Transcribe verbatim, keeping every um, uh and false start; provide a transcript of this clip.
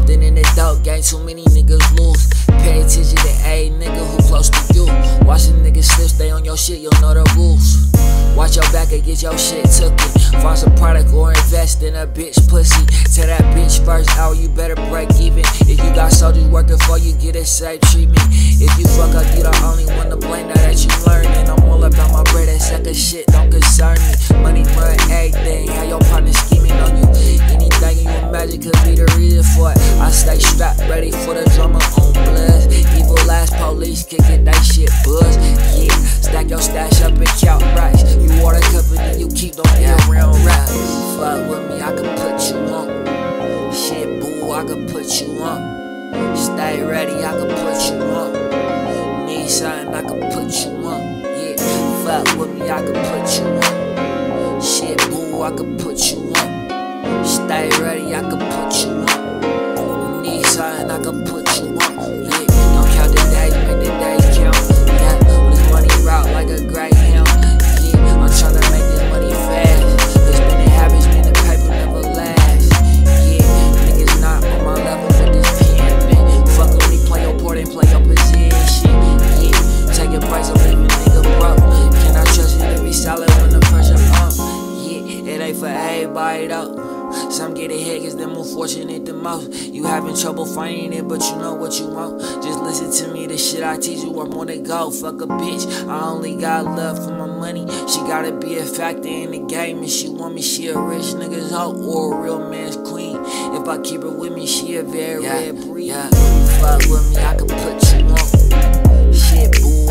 Then in the dope game, too many niggas lose. Pay attention to a nigga who close to you. Watch a nigga slip, stay on your shit, you'll know the rules. Watch your back and get your shit took it. Find some product or invest in a bitch pussy. Tell that bitch first hour you better break even. If you got soldiers working for you, get a safe treatment. If you fuck up, you the only one to blame. Now that you learning, I'm all about my bread. That second shit don't concern me. Money run everything. How your partner scheming on you? Anything you imagine could be the reason for it. I stay strapped, ready for the drama on blood. Evil ass police kicking that shit buzz. Yeah, stack your stash up and count racks. You water company, you keep don't get around rap. Fuck with me, I can put you on. Shit, boo, I can put you on. Stay ready, I can put you on. Need something, I can put you on. Yeah, fuck with me, I can put you on. Shit, boo, I can put you on. Stay ready, I can put you on. Need something, I can put you on. Yeah, don't count the days, make the days count. Yeah, this money route like a greyhound. Yeah, I'm tryna make this money fast. Cause spending habits mean the paper never last. Yeah, niggas not on my level with this pimpin'. Fuck with me, play your part and play your position. Yeah, take your price, I'm leaving nigga broke. Can I trust you to be solid when the pressure up? Yeah, it ain't for everybody though. Some get ahead cause they're more fortunate than most. You having trouble finding it, but you know what you want. Just listen to me, the shit I teach you, I'm on the go. Fuck a bitch, I only got love for my money. She gotta be a factor in the game. And she want me, she a rich nigga's hoe or a real man's queen. If I keep her with me, she a very yeah, rare breed. Yeah, fuck with me, I can put you on. Shit, boo,